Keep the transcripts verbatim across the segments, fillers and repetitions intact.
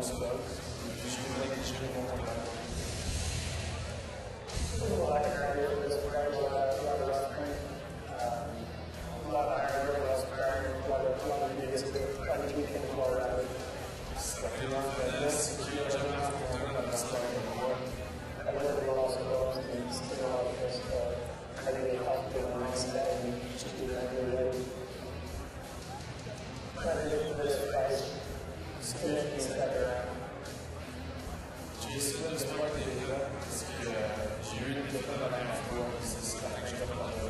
spot. Je suis content que je suis content. Well, I can argue with this very well throughout the wrestling. Um, a lot of hard work, a lot of sparring, a lot of, a lot of needs to try to tweak things more around it. Ça fait longtemps que c'est qui a jamais affronté dans la sport comme moi. I work with lots of those things, you know, just uh, I really help them on this day and just do that really. Try to get to this price, still things that are around. J'ai essayé de sport des gars parce que j'ai eu une défaite la dernière fois, c'est la que je vais parler.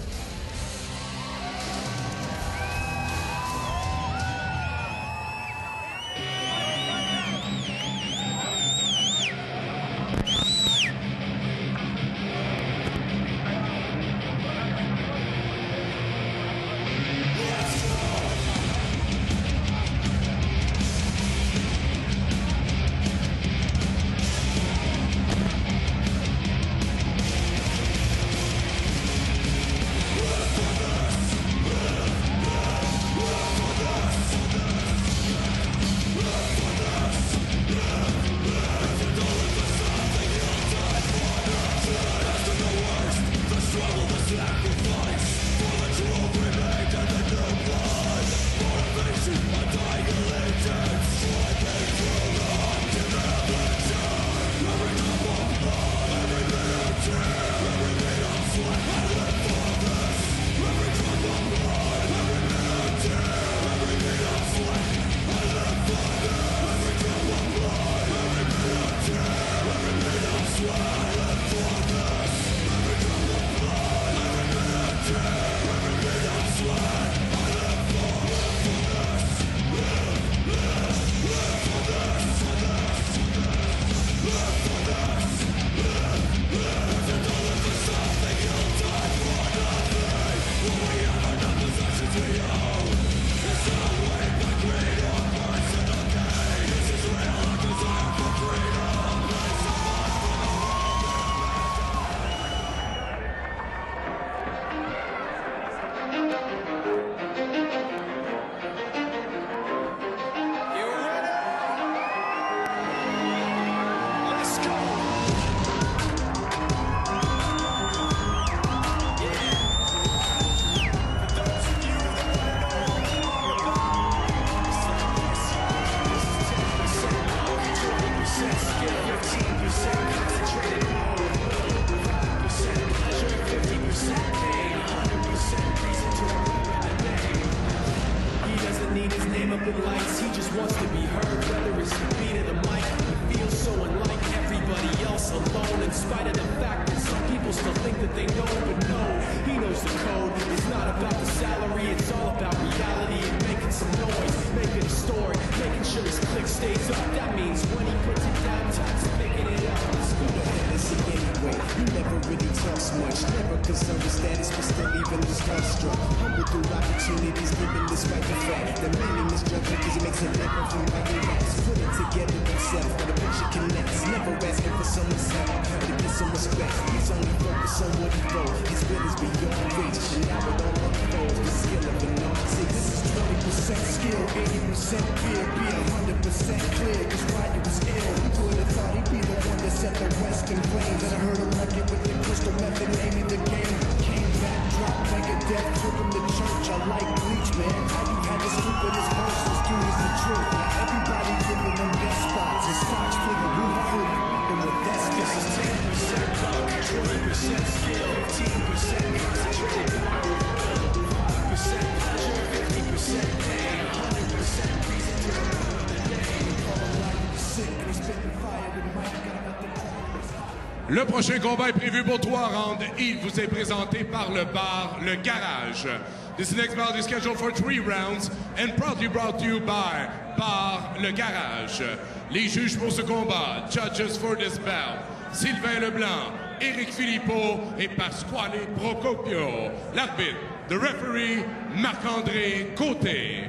Le prochain combat est prévu pour trois rounds. Il vous est présenté par le bar Le Garage. This next bout is scheduled for three rounds and proudly brought to you by Bar Le Garage. Les juges pour ce combat, judges for this bout, Sylvain Leblanc, Éric Philippot et Pasquale Procopio. L'arbitre, the referee, Marc-André Côté.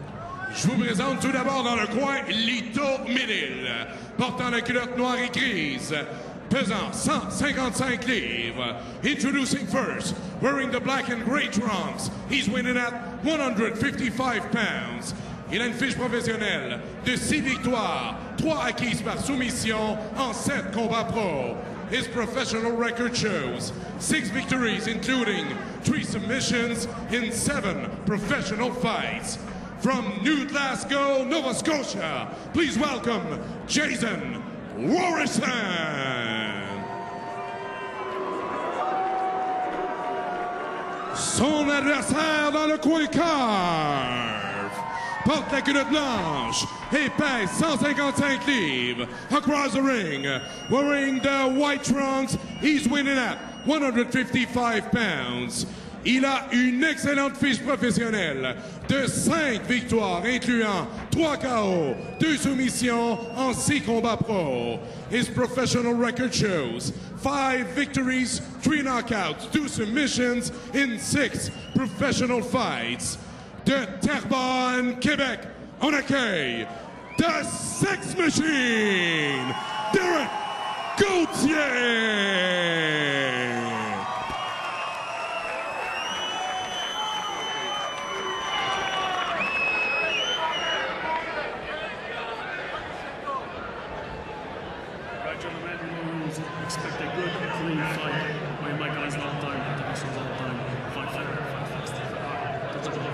Je vous présente tout d'abord dans le coin Lito Ménil, portant la culotte noire et grise, pesant cent cinquante-cinq livres. Introducing first, wearing the black and gray trunks, he's winning at one hundred fifty-five pounds. Il a une fiche professionnelle de six victoires, trois acquises par soumission en sept combats pro. His professional record shows six victories, including three submissions in seven professional fights. From New Glasgow, Nova Scotia, please welcome Jason Warrison. Son adversaire dans le coin cave porte la culotte blanche et pèse cent cinquante-cinq livres. Across the ring, wearing the white trunks, he's winning at one hundred fifty-five pounds. Il a une excellente fiche professionnelle de cinq victoires, incluant trois K O, deux soumissions en six combats pro. His professional record shows five victories, three knockouts, two submissions in six professional fights. De Terrebonne, Québec, on accueille The Sex Machine, Derek Gauthier. Expect a good, clean fight. My, my guys all the time, technicians all the time. Fight, fight, fight fast. That's all.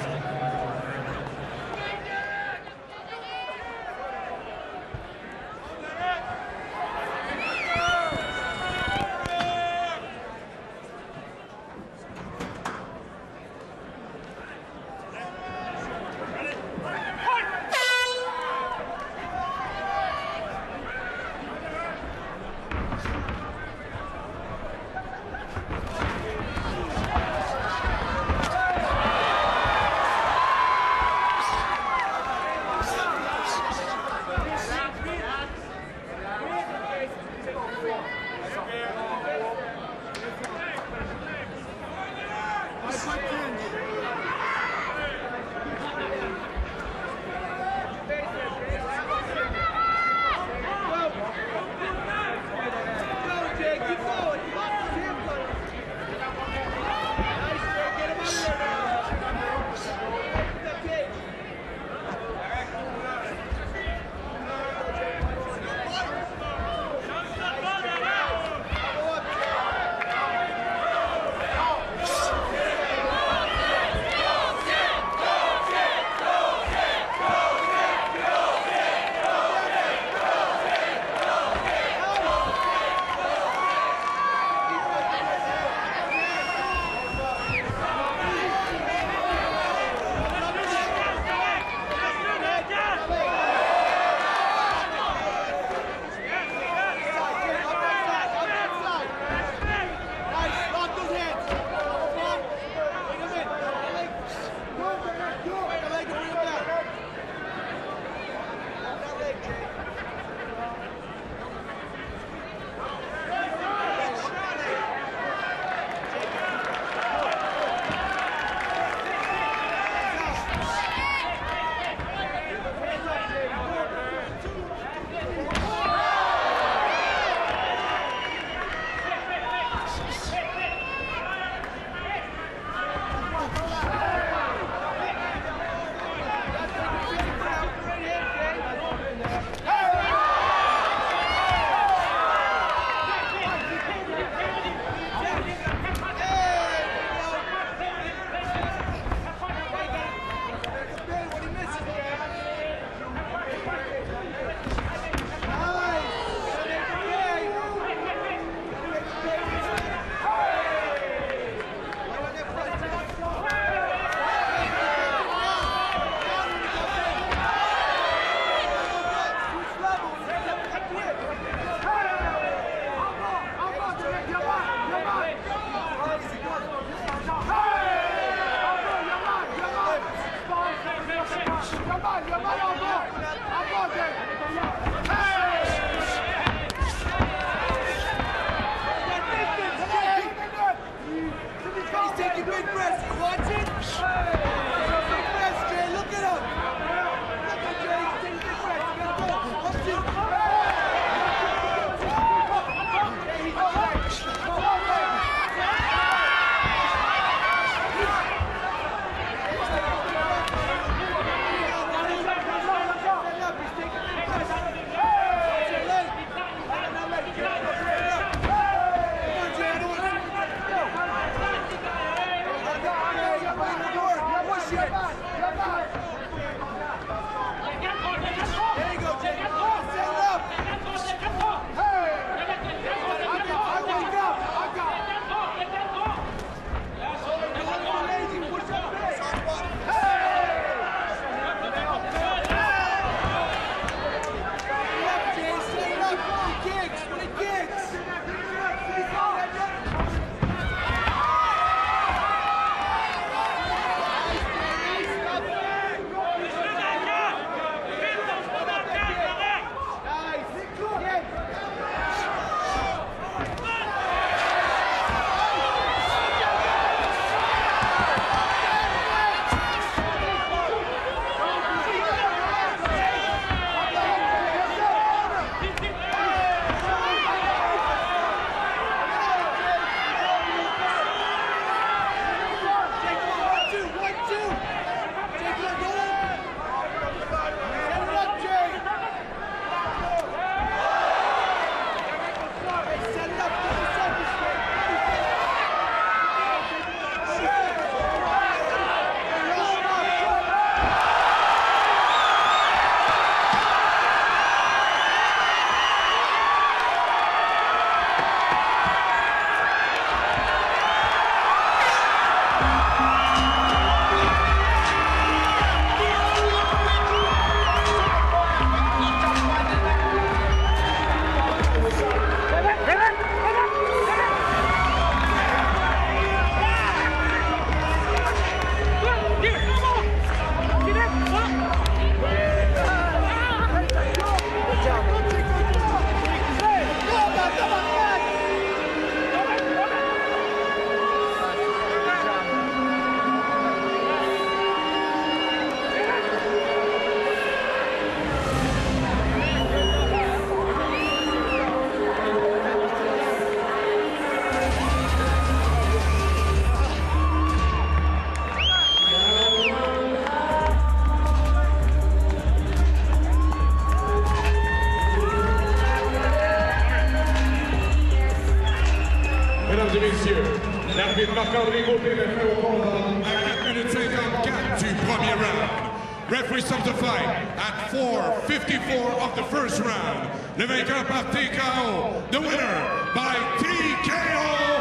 L'arbitre Marc-André Gauthier met fin au combat à quatre minutes cinquante-quatre du premier round. Referee stops the fight at four fifty-four of the first round. Le vainqueur par T K O. The winner by T K O.